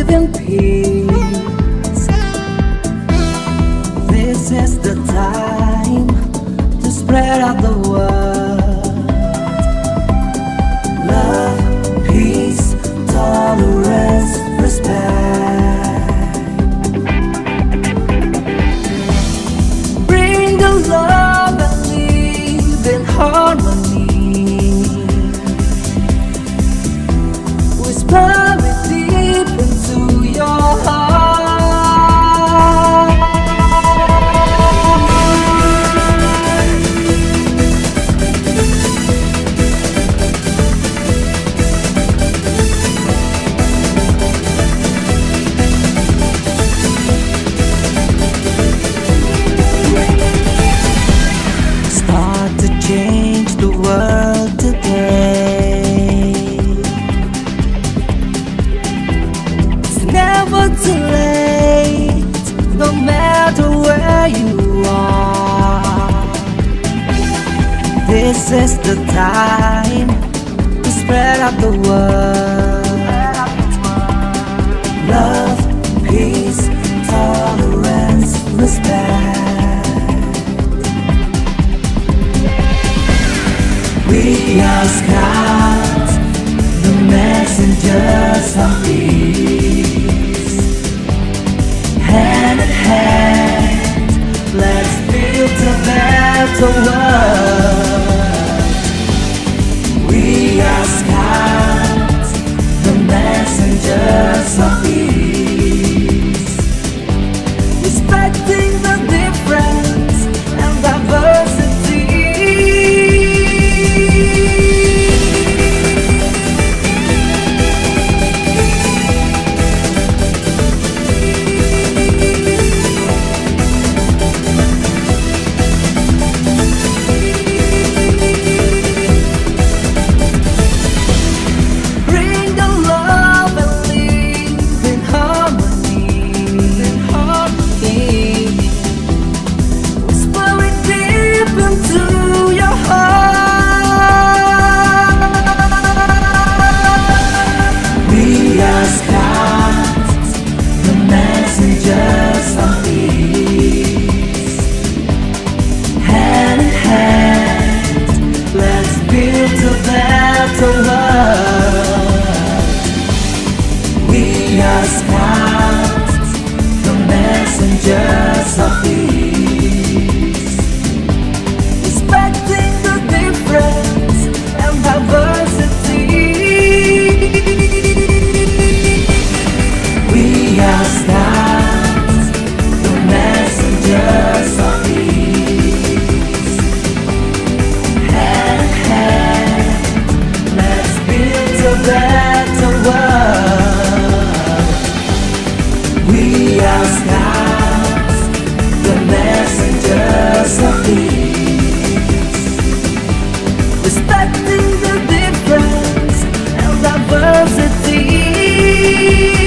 in peace. This is the time to spread out the word. Love, peace, tolerance, respect. Bring the love and live in harmony. Whisper it deep into your heart. Start to change the world today. It's never too late, no matter where you are. This is the time to spread out the word. Love, peace, tolerance, respect. We are scouts, the messengers of peace. Hand in hand, let's build a better world. We are scouts, the messengers of peace. Respecting the difference and diversity. We are scouts, the messengers of peace. Respecting the difference and diversity. We are scouts, the messengers of peace. Hand in hand, let's build a better world. We are scouts, the messengers of peace. Respecting the difference and diversity.